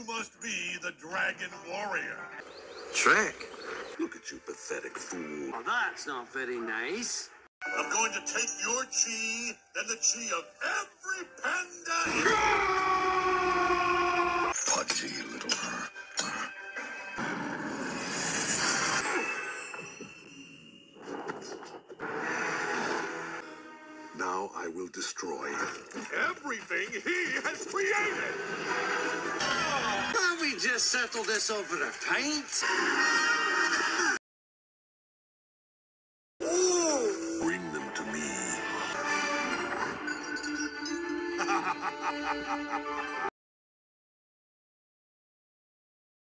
must be the Dragon Warrior. Shrek, look at you pathetic fool. Oh, that's not very nice. I'm going to take your chi and the chi of every panda. Pudgy little... Now I will destroy Everything he has created. Can't we just settle this over a pint?